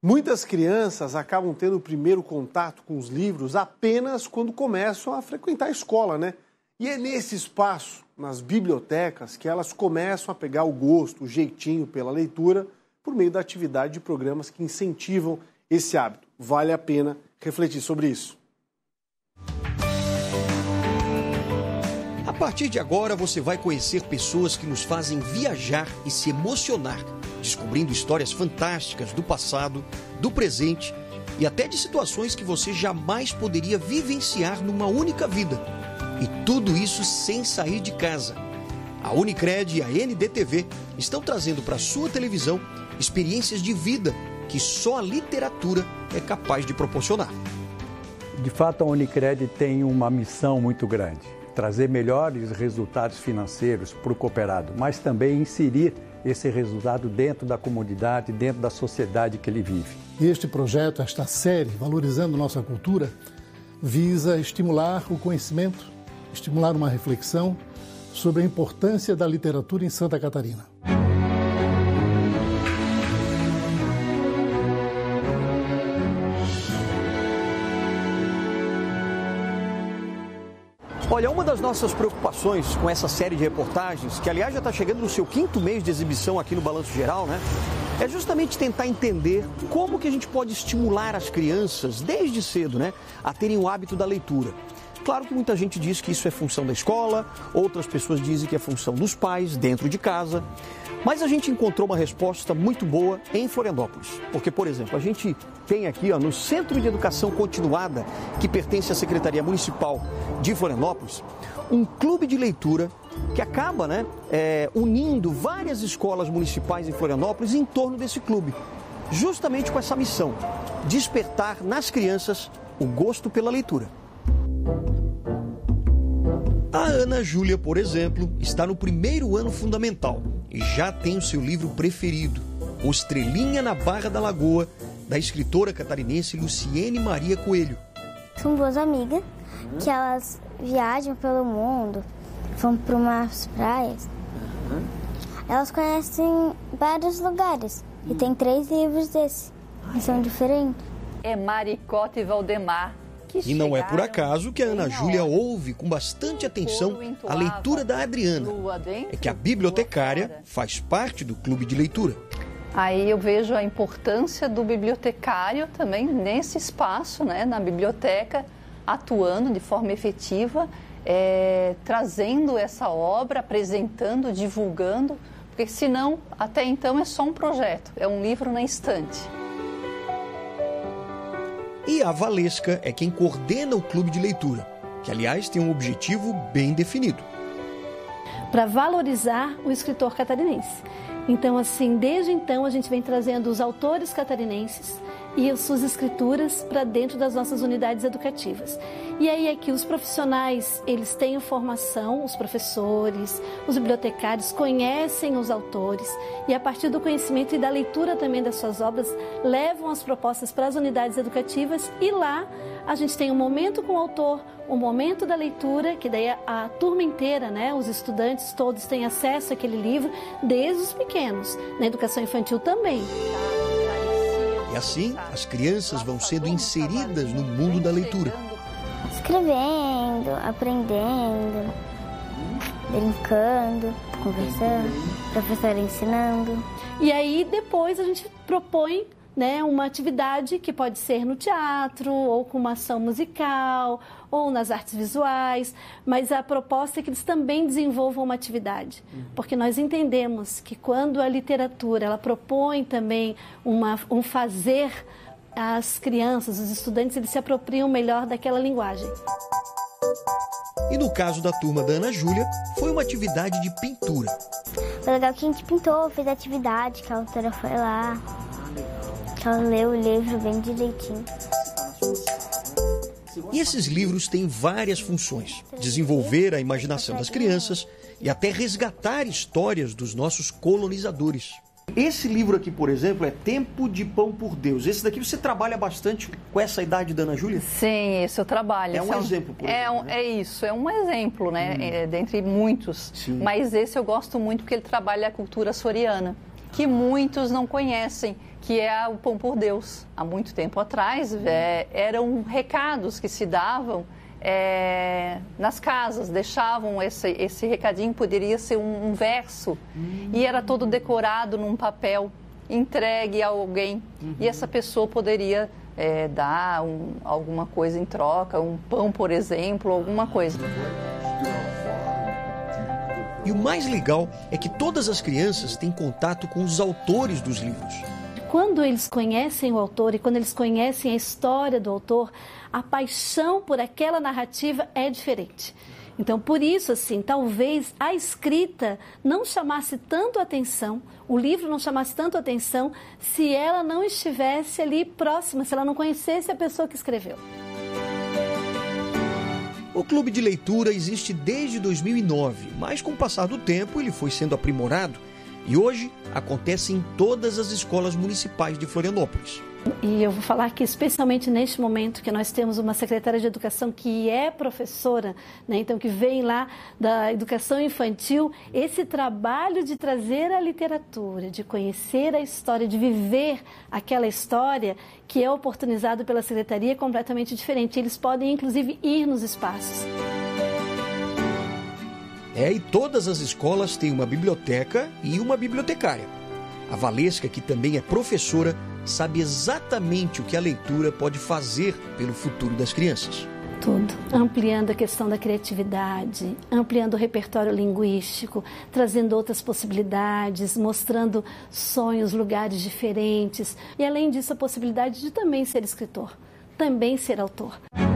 Muitas crianças acabam tendo o primeiro contato com os livros apenas quando começam a frequentar a escola, né? E é nesse espaço, nas bibliotecas, que elas começam a pegar o gosto, o jeitinho pela leitura, por meio da atividade de programas que incentivam esse hábito. Vale a pena refletir sobre isso. A partir de agora, você vai conhecer pessoas que nos fazem viajar e se emocionar, descobrindo histórias fantásticas do passado, do presente e até de situações que você jamais poderia vivenciar numa única vida. E tudo isso sem sair de casa. A Unicred e a NDTV estão trazendo para a sua televisão experiências de vida que só a literatura é capaz de proporcionar. De fato, a Unicred tem uma missão muito grande: trazer melhores resultados financeiros para o cooperado, mas também inserir esse resultado dentro da comunidade, dentro da sociedade que ele vive. Este projeto, esta série, Valorizando Nossa Cultura, visa estimular o conhecimento, estimular uma reflexão sobre a importância da literatura em Santa Catarina. Olha, uma das nossas preocupações com essa série de reportagens, que aliás já está chegando no seu 5º mês de exibição aqui no Balanço Geral, né? É justamente tentar entender como que a gente pode estimular as crianças, desde cedo, né, a terem o hábito da leitura. Claro que muita gente diz que isso é função da escola, outras pessoas dizem que é função dos pais, dentro de casa. Mas a gente encontrou uma resposta muito boa em Florianópolis. Porque, por exemplo, a gente tem aqui no Centro de Educação Continuada, que pertence à Secretaria Municipal de Florianópolis, um clube de leitura que acaba unindo várias escolas municipais em Florianópolis em torno desse clube. Justamente com essa missão, despertar nas crianças o gosto pela leitura. A Ana Júlia, por exemplo, está no 1º ano fundamental e já tem o seu livro preferido, O Estrelinha na Barra da Lagoa, da escritora catarinense Luciene Maria Coelho. São duas amigas que elas viajam pelo mundo, vão para umas praias. Elas conhecem vários lugares e tem 3 livros desses, que são diferentes. É Maricota e Valdemar. E não é por acaso que a Ana Júlia ouve com bastante atenção a leitura da Adriana. É que a bibliotecária faz parte do clube de leitura. Aí eu vejo a importância do bibliotecário também nesse espaço, né, na biblioteca, atuando de forma efetiva, trazendo essa obra, apresentando, divulgando, porque senão, até então, é só um projeto, é um livro na estante. E a Valesca é quem coordena o clube de leitura, que, aliás, tem um objetivo bem definido. Para valorizar o escritor catarinense. Então, assim, desde então a gente vem trazendo os autores catarinenses e as suas escrituras para dentro das nossas unidades educativas. E aí é que os profissionais, eles têm formação, os professores, os bibliotecários conhecem os autores e a partir do conhecimento e da leitura também das suas obras, levam as propostas para as unidades educativas e lá a gente tem um momento com o autor, um momento da leitura, que daí a turma inteira, né, os estudantes todos têm acesso àquele livro, desde os pequenos, na educação infantil também. E assim, as crianças vão sendo inseridas no mundo da leitura. Escrevendo, aprendendo, brincando, conversando, professora ensinando. E aí depois a gente propõe, né, uma atividade que pode ser no teatro, ou com uma ação musical, ou nas artes visuais, mas a proposta é que eles também desenvolvam uma atividade, porque nós entendemos que quando a literatura ela propõe também um fazer, as crianças, os estudantes, eles se apropriam melhor daquela linguagem. E no caso da turma da Ana Júlia, foi uma atividade de pintura. Foi legal que a gente pintou, fez a atividade, que a autora foi lá, que ela leu o livro bem direitinho. E esses livros têm várias funções: desenvolver a imaginação das crianças e até resgatar histórias dos nossos colonizadores. Esse livro aqui, por exemplo, é Tempo de Pão por Deus. Esse daqui você trabalha bastante com essa idade da Ana Júlia? Sim, esse eu trabalho. É um exemplo, por exemplo, né? É isso, é um exemplo, né? Dentre muitos. Sim. Mas esse eu gosto muito porque ele trabalha a cultura açoriana. que muitos não conhecem, que é o Pão por Deus. Há muito tempo atrás, eram recados que se davam nas casas, deixavam esse recadinho, poderia ser um verso, e era todo decorado num papel, entregue a alguém, e essa pessoa poderia dar alguma coisa em troca, um pão, por exemplo, alguma coisa. E o mais legal é que todas as crianças têm contato com os autores dos livros. Quando eles conhecem o autor e quando eles conhecem a história do autor, a paixão por aquela narrativa é diferente. Então, por isso, assim, talvez a escrita não chamasse tanto atenção, o livro não chamasse tanto atenção, se ela não estivesse ali próxima, se ela não conhecesse a pessoa que escreveu. O Clube de Leitura existe desde 2009, mas com o passar do tempo ele foi sendo aprimorado e hoje acontece em todas as escolas municipais de Florianópolis. E eu vou falar que especialmente neste momento que nós temos uma secretária de educação que é professora, né, então que vem lá da educação infantil, esse trabalho de trazer a literatura, de conhecer a história, de viver aquela história que é oportunizado pela secretaria é completamente diferente. Eles podem inclusive ir nos espaços. E todas as escolas têm uma biblioteca e uma bibliotecária. A Valesca, que também é professora, sabe exatamente o que a leitura pode fazer pelo futuro das crianças. Tudo. Ampliando a questão da criatividade, ampliando o repertório linguístico, trazendo outras possibilidades, mostrando sonhos, lugares diferentes. E, além disso, a possibilidade de também ser escritor, também ser autor.